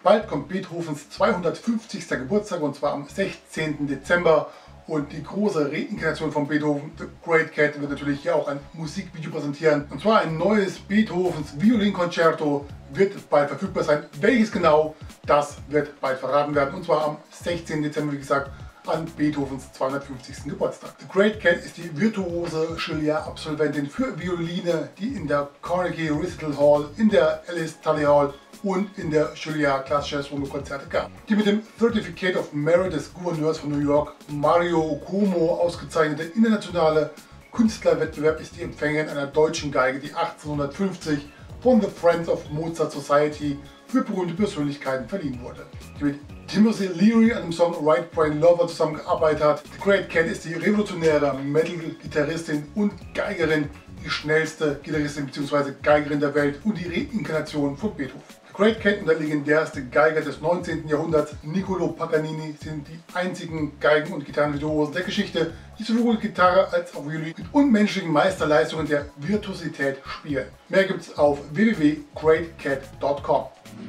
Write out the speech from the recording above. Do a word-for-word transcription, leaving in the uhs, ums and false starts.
Bald kommt Beethovens zweihundertfünfzigster Geburtstag, und zwar am sechzehnten Dezember. Und die große Reinkarnation von Beethoven, The Great Cat, wird natürlich hier auch ein Musikvideo präsentieren. Und zwar ein neues Beethovens Violinkonzerto wird bald verfügbar sein. Welches genau, das wird bald verraten werden. Und zwar am sechzehnten Dezember, wie gesagt, an Beethovens zweihundertfünfzigsten Geburtstag. The Great Cat ist die virtuose Juilliard-Absolventin für Violine, die in der Carnegie Recital Hall, in der Alice Tully Hall und in der Juilliard Klassisches Konzerte gab. Die mit dem Certificate of Merit des Gouverneurs von New York, Mario Cuomo, ausgezeichnete internationale Künstlerwettbewerb ist die Empfängerin einer deutschen Geige, die achtzehnhundertfünfzig von The Friends of Mozart Society für berühmte Persönlichkeiten verliehen wurde. Die mit Timothy Leary an dem Song Right Brain Lover zusammengearbeitet hat. The Great Cat ist die revolutionäre Metal-Gitarristin und Geigerin, die schnellste Gitarristin bzw. Geigerin der Welt und die Reinkarnation von Beethoven. The Great Cat und der legendärste Geiger des neunzehnten Jahrhunderts, Niccolò Paganini, sind die einzigen Geigen- und Gitarrenvirtuosen der Geschichte, die sowohl Gitarre als auch Violin mit unmenschlichen Meisterleistungen der Virtuosität spielen. Mehr gibt's auf w w w punkt great cat punkt com.